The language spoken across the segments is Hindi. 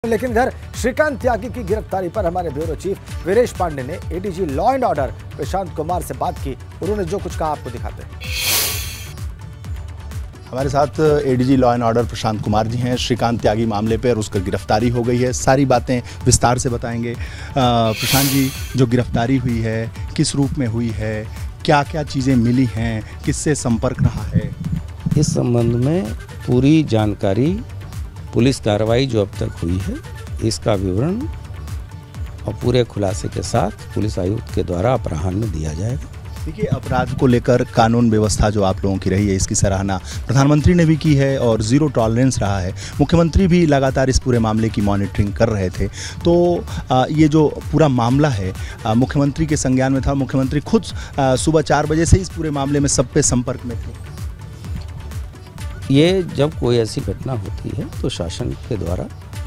लेकिन घर श्रीकांत त्यागी की गिरफ्तारी पर हमारे ब्यूरो चीफ वीरेश पांडे ने ADG law and order Prashant Kumar से बात की। उन्होंने जो कुछ कहा आपको दिखाते हैं। हमारे साथ ADG law and order Prashant Kumar ji हैं। श्रीकांत त्यागी मामले पर उसकी गिरफ्तारी हो गई है, सारी बातें विस्तार से बताएंगे। प्रशांत जी, जो गिरफ्तारी हुई है किस रूप में हुई है, क्या क्या चीज़ें मिली हैं, किससे संपर्क रहा है? इस संबंध में पूरी जानकारी, पुलिस कार्रवाई जो अब तक हुई है इसका विवरण और पूरे खुलासे के साथ पुलिस आयुक्त के द्वारा अपराह्न में दिया जाएगा। देखिए, अपराध को लेकर कानून व्यवस्था जो आप लोगों की रही है इसकी सराहना प्रधानमंत्री ने भी की है और ज़ीरो टॉलरेंस रहा है। मुख्यमंत्री भी लगातार इस पूरे मामले की मॉनिटरिंग कर रहे थे। तो ये जो पूरा मामला है मुख्यमंत्री के संज्ञान में था। मुख्यमंत्री खुद सुबह 4 बजे से इस पूरे मामले में सब पे संपर्क में थे। ये जब कोई ऐसी घटना होती है तो शासन के द्वारा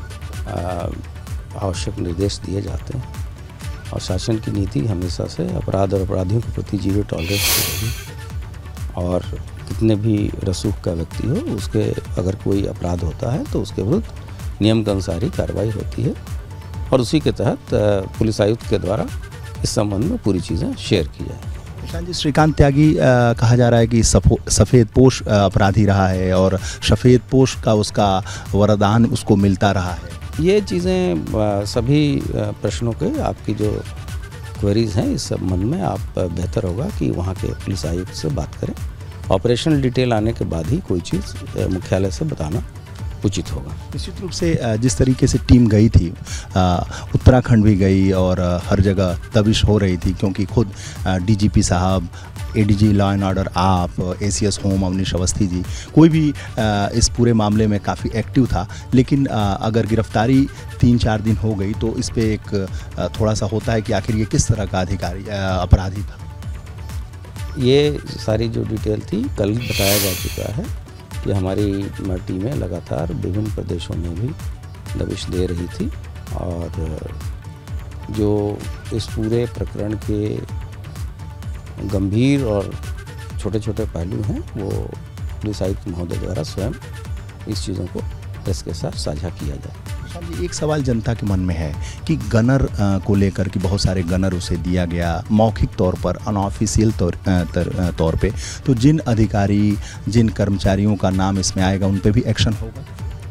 आवश्यक निर्देश दिए जाते हैं और शासन की नीति हमेशा से अपराध और अपराधियों के प्रति जीरो टॉलरेंस रही। और कितने भी रसूख का व्यक्ति हो, उसके अगर कोई अपराध होता है तो उसके विरुद्ध नियम के अनुसार ही कार्रवाई होती है और उसी के तहत पुलिस आयुक्त के द्वारा इस संबंध में पूरी चीज़ें शेयर की जाए। प्रशांत जी, श्रीकांत त्यागी कहा जा रहा है कि सफ़ेद पोश अपराधी रहा है और सफ़ेद पोश का उसका वरदान उसको मिलता रहा है। ये चीज़ें सभी प्रश्नों के आपकी जो क्वेरीज हैं इस संबंध में आप बेहतर होगा कि वहाँ के पुलिस आयुक्त से बात करें। ऑपरेशनल डिटेल आने के बाद ही कोई चीज़ मुख्यालय से बताना उचित होगा। निश्चित रूप से जिस तरीके से टीम गई थी, उत्तराखंड भी गई और हर जगह दबिश हो रही थी क्योंकि खुद डीजीपी साहब, एडीजी लॉ एंड ऑर्डर, आप, एसीएस होम अवनीश अवस्थी जी, कोई भी इस पूरे मामले में काफ़ी एक्टिव था। लेकिन अगर गिरफ्तारी 3-4 दिन हो गई तो इस पे एक थोड़ा सा होता है कि आखिर ये किस तरह का अपराधी था। ये सारी जो डिटेल थी कल बताया जा चुका है कि हमारी टीमें लगातार विभिन्न प्रदेशों में भी दबिश दे रही थी और जो इस पूरे प्रकरण के गंभीर और छोटे छोटे पहलू हैं वो पुलिस आयुक्त महोदय द्वारा स्वयं इस चीज़ों को प्रेस के साथ साझा किया जाए। एक सवाल जनता के मन में है कि गनर को लेकर कि बहुत सारे गनर उसे दिया गया मौखिक तौर पर, अनऑफिशियल तौर पे, तो जिन अधिकारी, जिन कर्मचारियों का नाम इसमें आएगा उन पे भी एक्शन होगा।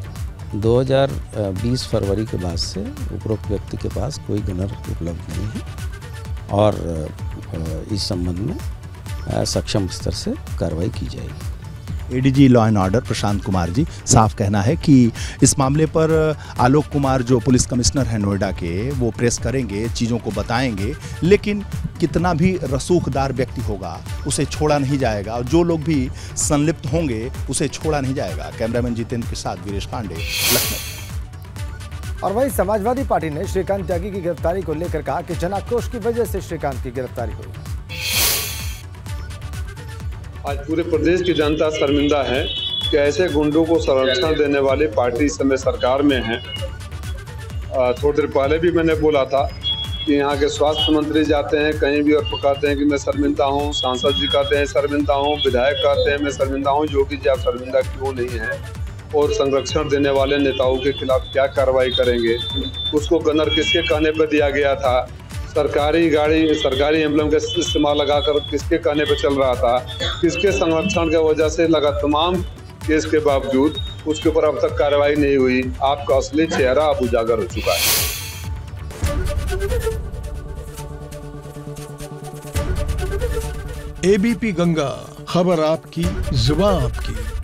2020 फरवरी के बाद से उपरोक्त व्यक्ति के पास कोई गनर उपलब्ध नहीं है और इस संबंध में सक्षम स्तर से कार्रवाई की जाएगी। ADG law and order Prashant Kumar ji, साफ कहना है कि इस मामले पर आलोक कुमार जो पुलिस कमिश्नर हैं नोएडा के, वो प्रेस करेंगे, चीज़ों को बताएंगे, लेकिन कितना भी रसूखदार व्यक्ति होगा उसे छोड़ा नहीं जाएगा और जो लोग भी संलिप्त होंगे उसे छोड़ा नहीं जाएगा। कैमरामैन जितेंद्र के साथ वीरेश पांडे, लखनऊ। और वहीं समाजवादी पार्टी ने श्रीकांत त्यागी की गिरफ्तारी को लेकर कहा कि जनाक्रोश की वजह से श्रीकांत की गिरफ्तारी हुई। आज पूरे प्रदेश की जनता शर्मिंदा है कि ऐसे गुंडों को संरक्षण देने वाली पार्टी इस समय सरकार में है। थोड़ी देर पहले भी मैंने बोला था कि यहाँ के स्वास्थ्य मंत्री जाते हैं कहीं भी और कहते हैं कि मैं शर्मिंदा हूँ, सांसद जी कहते हैं शर्मिंदा हूँ, विधायक कहते हैं मैं शर्मिंदा हूँ। योगी जी आप शर्मिंदा क्यों नहीं हैं? और संरक्षण देने वाले नेताओं के खिलाफ क्या कार्रवाई करेंगे? उसको गनर किसके कहने पर दिया गया था? सरकारी गाड़ी, सरकारी एम्बुलेंस का इस्तेमाल लगाकर किसके कहने पर चल रहा था? किसके संरक्षण की वजह से लगा तमाम केस के बावजूद उसके ऊपर अब तक कार्रवाई नहीं हुई। आपका असली चेहरा अब उजागर हो चुका है। एबीपी गंगा, खबर आपकी, जुबान आपकी।